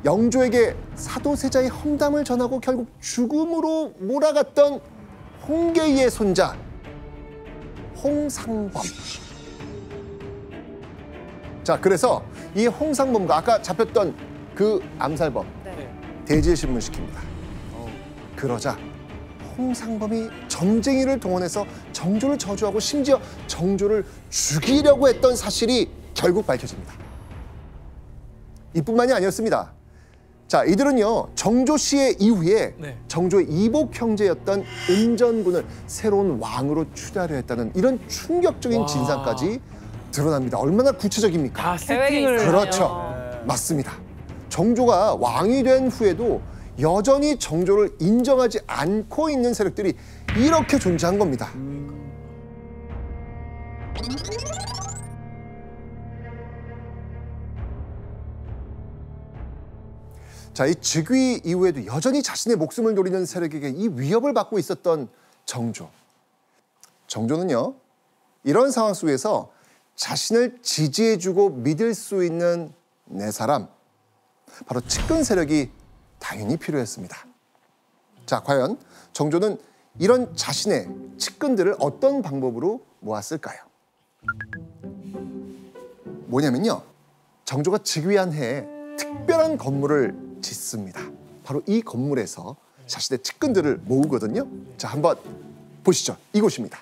영조에게 사도세자의 험담을 전하고 결국 죽음으로 몰아갔던 홍계이의 손자 홍상범. 자, 그래서 이 홍상범과 아까 잡혔던 그 암살범 대지에 신문시킵니다. 그러자 홍상범이 점쟁이를 동원해서 정조를 저주하고 심지어 정조를 죽이려고 했던 사실이 결국 밝혀집니다. 이뿐만이 아니었습니다. 자, 이들은요, 정조 시해 이후에 정조의 이복 형제였던 은전군을 새로운 왕으로 추대하려 했다는 이런 충격적인 진상까지 드러납니다. 얼마나 구체적입니까? 다 세팅을. 그렇죠. 맞습니다. 정조가 왕이 된 후에도 여전히 정조를 인정하지 않고 있는 세력들이 이렇게 존재한 겁니다. 자, 이 즉위 이후에도 여전히 자신의 목숨을 노리는 세력에게 이 위협을 받고 있었던 정조. 정조는요, 이런 상황 속에서 자신을 지지해주고 믿을 수 있는 네 사람, 바로 측근 세력이 당연히 필요했습니다. 자, 과연 정조는 이런 자신의 측근들을 어떤 방법으로 모았을까요? 뭐냐면요, 정조가 즉위한 해에 특별한 건물을 짓습니다. 바로 이 건물에서 자신의 측근들을 모으거든요. 자, 한번 보시죠. 이곳입니다.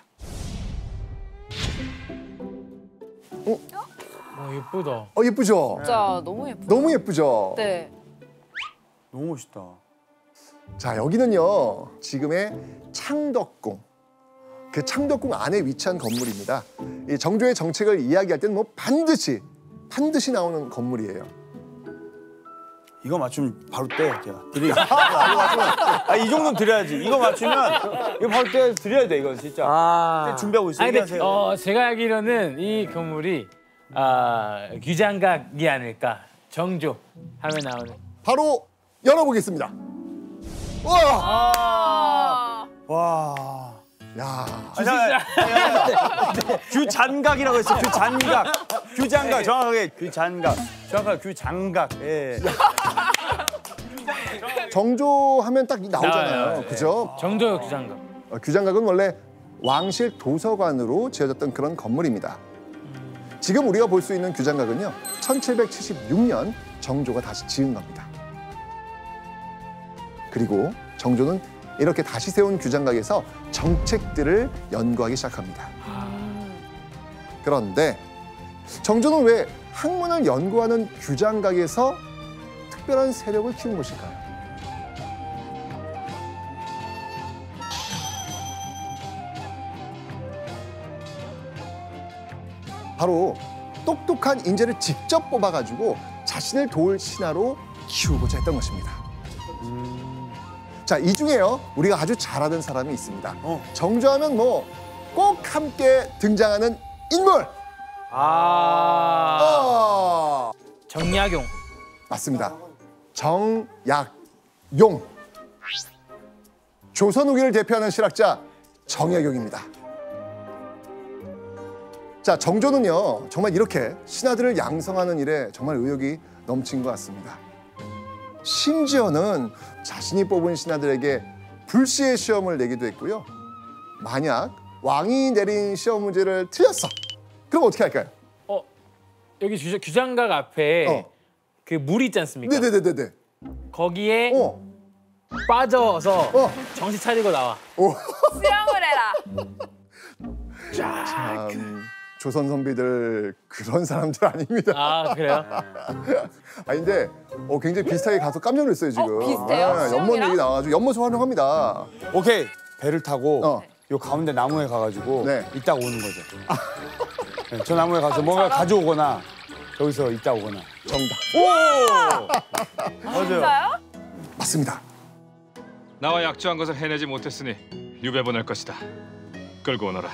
예쁘다. 예쁘죠? 진짜 너무 예쁘다. 너무 예쁘죠? 네. 너무 멋있다. 자, 여기는요, 지금의 창덕궁. 그 창덕궁 안에 위치한 건물입니다. 이 정조의 정책을 이야기할 때는 뭐 반드시 나오는 건물이에요. 이거 맞추면 바로 떼, 제가. 이거 맞추면, 이 정도는 드려야지. 이거 맞추면 이거 바로 떼 드려야 돼, 이거 진짜. 준비하고 있어요. 근데 제가 알기로는 이 건물이 규장각이 아닐까. 정조 하면 나오는. 바로 열어보겠습니다. 와! 와. 야. 규잔각이라고 했어. 규잔각. 규장각. 정확하게 규잔각. 정확하게 규장각. 예. 정조 하면 딱 나오잖아요. 나와요. 그죠? 정조 규장각. 규장각은 원래 왕실 도서관으로 지어졌던 그런 건물입니다. 지금 우리가 볼 수 있는 규장각은요, 1776년 정조가 다시 지은 겁니다. 그리고 정조는 이렇게 다시 세운 규장각에서 정책들을 연구하기 시작합니다. 그런데 정조는 왜 학문을 연구하는 규장각에서 특별한 세력을 키운 것일까요? 바로 똑똑한 인재를 직접 뽑아가지고 자신을 도울 신하로 키우고자 했던 것입니다. 자, 이 중에요, 우리가 아주 잘 아는 사람이 있습니다. 정조하면 뭐 꼭 함께 등장하는 인물! 정약용. 맞습니다. 정약용. 조선 후기를 대표하는 실학자 정약용입니다. 자, 정조는요, 정말 이렇게 신하들을 양성하는 일에 정말 의욕이 넘친 것 같습니다. 심지어는 자신이 뽑은 신하들에게 불시의 시험을 내기도 했고요. 만약 왕이 내린 시험 문제를 틀렸어. 그럼 어떻게 할까요? 여기 규장각 앞에 그 물 있지 않습니까? 네네네네. 거기에 빠져서 정신 차리고 나와. 수영을 해라. 참, 조선 선비들 그런 사람들 아닙니다. 그래요? 근데 굉장히 비슷하게 가서 깜짝 놀랐어요, 지금. 비슷해요? 연못 수영이랑? 얘기 나와가지고 연못을 활용합니다. 오케이. 배를 타고 요 가운데 나무에 가가지고 네. 이따 오는 거죠. 네, 저 나무에 가서 뭔가 가져오거나 여기서 이따 오거나. 정답. 맞아요. 진짜요? 맞습니다. 나와 약조한 것을 해내지 못했으니 유배 보낼 것이다. 끌고 오너라.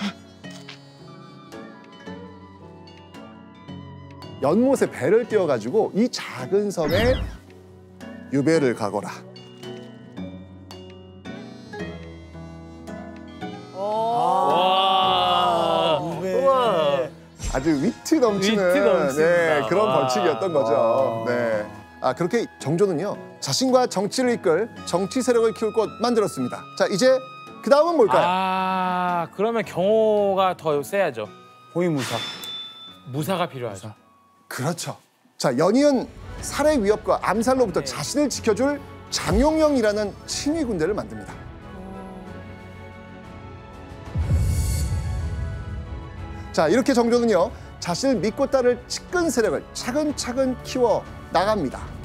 연못에 배를 띄워가지고 이 작은 섬에 유배를 가거라. 우와. 아주 위트 넘치는 위트 넘칩니다. 그런 벌칙이었던 거죠. 네. 그렇게 정조는요 자신과 정치를 이끌 정치 세력을 키울 것 만들었습니다. 자, 이제 그 다음은 뭘까요? 그러면 경호가 더 세야죠. 호위무사. 무사가 필요하죠. 그렇죠. 자, 연이은 살해 위협과 암살로부터 자신을 지켜줄 장용영이라는 친위 군대를 만듭니다. 자, 이렇게 정조는요 자신을 믿고 따를 측근 세력을 차근차근 키워 나갑니다.